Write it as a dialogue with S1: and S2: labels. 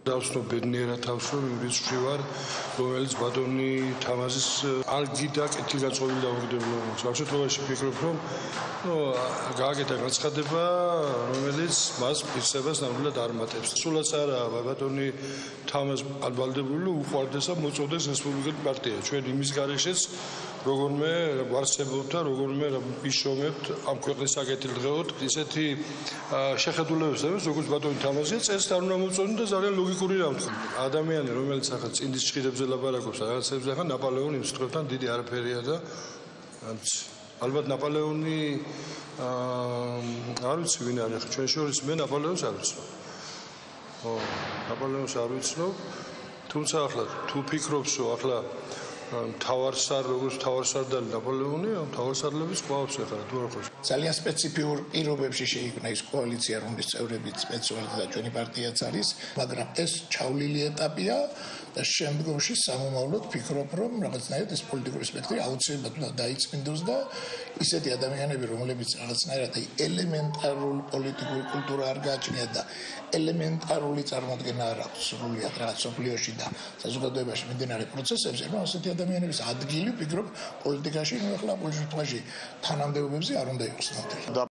S1: დავსნო ბედნიერად თავს რომ იმ რიცხვში ვარ, რომელიც ბატონი თამაზის არ გიდა კეთი გაწყვილი დამოკიდებულებას. ამ შემთხვევაში ვფიქრობ, რომ გააკეთა განცხადება, რომელიც მას ფიქსებას ნამდვილად არ მატებს. სულაც არა ბატონი თამაზ ალბალდებული უყვარდეს და მოწოდეს რესპუბლიკელი პარტია. ჩვენ იმის გარეშეც როგორმე ვარსებობთ და როგორმე ვიშოვებთ ამ ქვეყნის საკეთილდღეოდ ისეთი შეხედულებებს, როგორც ბატონი თამაზია წესს არ უნდა მოწონო და ძალიან ლოგიკური რამხი. ადამიანი, რომელიც ახლა წინდის ჭირებზე ლაპარაკობს რაღაცებზე, ახლა ნაპოლეონი იმ სიტყვებთან დიდი არაფერია და ალბათ ნაპოლეონი არ ვიცი ვინ არის ჩვენ შორის მე ნაპოლეონს არ ვიცნობ. ნაპოლეონს არ ვიცნობ, თუმცა ახლა თუ ფიქრობს რომ ახლა მთავარსარ როგორც მთავარსარდალი ნაპოლეონი, მთავარსარდლების ყავს ახლა თუ არ ხო.
S2: ძალიან სპეციფიურ პირობებში შეიქმნა ის კოალიცია, რომლის წევრებიც მეცხოველთა და ჩვენი პარტიაც არის, მაგრამ ეს ჩავლილი ეტაპია და შემდგომში სამომავლოდ ვფიქრობ, რომ რაღაცნაირად ეს პოლიტიკური სპექტრი აუცილებლად უნდა დაიწმინდოს და ისეთი ადამიანები, რომლებიც რაღაცნაირად ელემენტარულ პოლიტიკურ კულტურა არ გააჩნიათ და ელემენტარული წარმოდგენა არ აქვს სრულიად რაღაც სოფლიოში და საზოგადოებაში მიმდინარე პროცესებზე, რომ ასეთი ადამიანების ადგილი ვფიქრობ პოლიტიკაში, ახლა ყოველ შემთხვევაში თანამდებობებზე არ უნდა იყოს ნამდვილად.